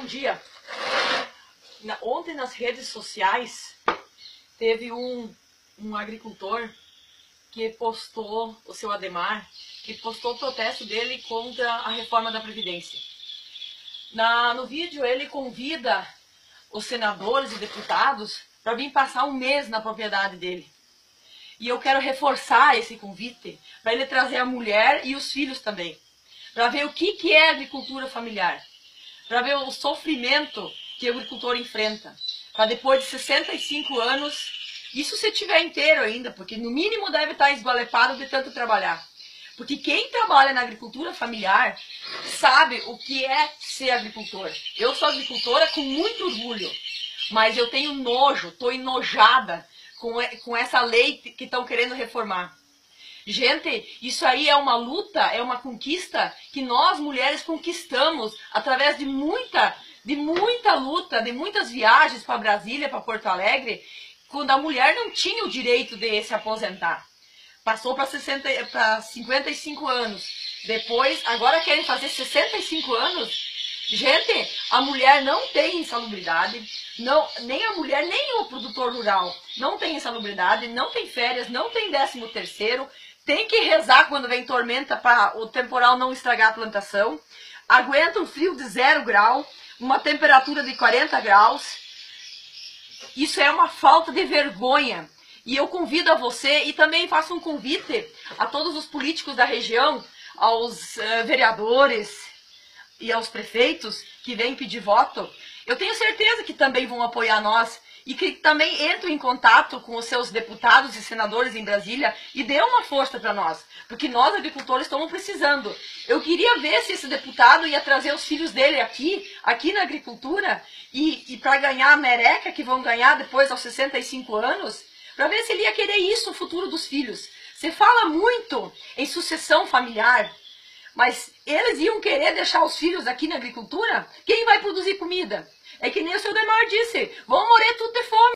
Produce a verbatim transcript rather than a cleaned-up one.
dia. Na, ontem nas redes sociais teve um, um agricultor que postou, o seu Ademar, que postou o protesto dele contra a reforma da Previdência. Na, no vídeo ele convida os senadores e deputados para vir passar um mês na propriedade dele. E eu quero reforçar esse convite para ele trazer a mulher e os filhos também. Para ver o que, que é agricultura familiar. Para ver o sofrimento que o agricultor enfrenta. Para depois de sessenta e cinco anos, isso se tiver inteiro ainda, porque no mínimo deve estar esgualepado de tanto trabalhar. Porque quem trabalha na agricultura familiar sabe o que é ser agricultor. Eu sou agricultora com muito orgulho, mas eu tenho nojo, estou enojada com, com essa lei que estão querendo reformar. Gente, isso aí é uma luta, é uma conquista que nós mulheres conquistamos através de muita, de muita luta, de muitas viagens para Brasília, para Porto Alegre, quando a mulher não tinha o direito de se aposentar. Passou para cinquenta e cinco anos. Depois, agora querem fazer sessenta e cinco anos. Gente, a mulher não tem insalubridade, não, nem a mulher, nem o produtor rural não tem insalubridade, não tem férias, não tem décimo terceiro, tem que rezar quando vem tormenta para o temporal não estragar a plantação, aguenta um frio de zero grau, uma temperatura de quarenta graus. Isso é uma falta de vergonha. E eu convido a você e também faço um convite a todos os políticos da região, aos uh, vereadores e aos prefeitos que vêm pedir voto. Eu tenho certeza que também vão apoiar nós e que também entram em contato com os seus deputados e senadores em Brasília e dê uma força para nós, porque nós agricultores estamos precisando. Eu queria ver se esse deputado ia trazer os filhos dele aqui, aqui na agricultura, e, e para ganhar a mereca que vão ganhar depois aos sessenta e cinco anos, para ver se ele ia querer isso no futuro dos filhos. Você fala muito em sucessão familiar, mas eles iam querer deixar os filhos aqui na agricultura? Quem vai produzir comida? É que nem o seu Ademar disse, vão morrer tudo de fome.